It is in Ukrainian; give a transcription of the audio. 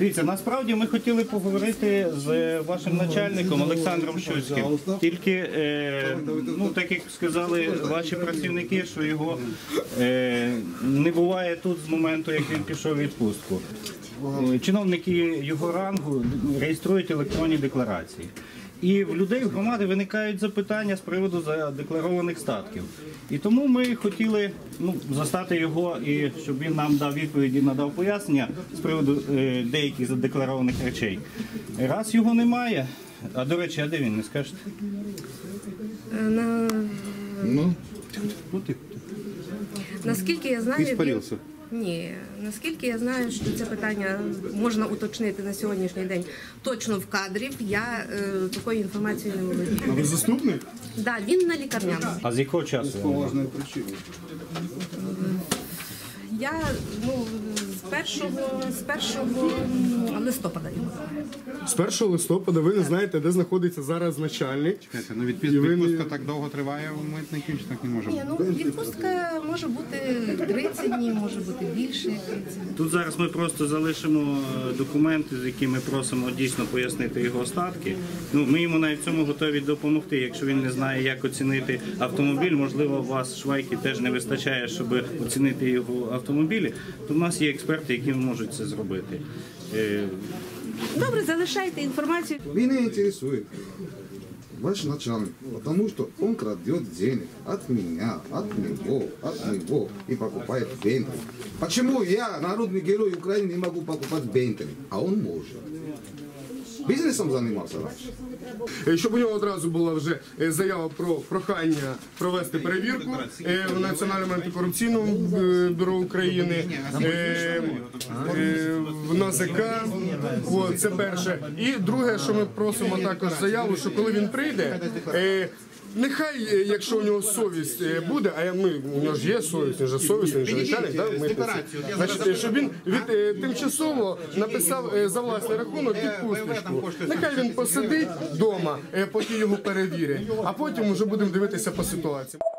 Дивіться, насправді ми хотіли поговорити з вашим начальником Олександром Щуцьким. Тільки, ну, так як сказали ваші працівники, що його не буває тут з моменту, як він пішов у відпустку. Чиновники його рангу реєструють електронні декларації. І в людей, в громади виникають запитання з приводу задекларованих статків. І тому ми хотіли застати його, і щоб він нам дав відповіді, надав пояснення з приводу деяких задекларованих речей. Раз його немає, а до речі, а де він, не скажете? Наскільки я знаю, ні, наскільки я знаю, що це питання можна уточнити на сьогоднішній день точно в кадрі, я такою інформацією не володію. А ви заступник? Так, він на лікарняному. А з якого часу? З поважної причини. Я, з 1 листопада його знаю. З 1 листопада ви не знаєте, де знаходиться зараз начальник. Чекайте, ну відпустка так довго триває у митників, чи так не може бути? Ні, відпустка може бути 30 днів, може бути більше. Тут зараз ми просто залишимо документи, з якими просимо дійсно пояснити його остатки. Ми йому навіть в цьому готові допомогти. Якщо він не знає, як оцінити автомобіль, можливо, у вас швайки теж не вистачає, щоб оцінити його автомобілі, то в нас є експерти, які можуть це зробити. Добре, залишайте інформацію. Меня интересует ваш начальник, потому что он крадет денег от меня, от него и покупает Бентли. Почему я, народный герой Украины, не могу покупать Бентли, а он может? Бізнесом займався раніше. Щоб у нього одразу була вже заява про прохання провести перевірку в Національному антикорупційному бюро України, в НАЗК. Це перше. І друге, що ми просимо також заяву, що коли він прийде, нехай, якщо у нього совість буде, а у нього ж є совість, він же совісний, він же начальник, значить, щоб він тимчасово написав за власний рахунок відпустку. Нехай він посидить вдома, поки його перевірять, а потім вже будемо дивитися по ситуації.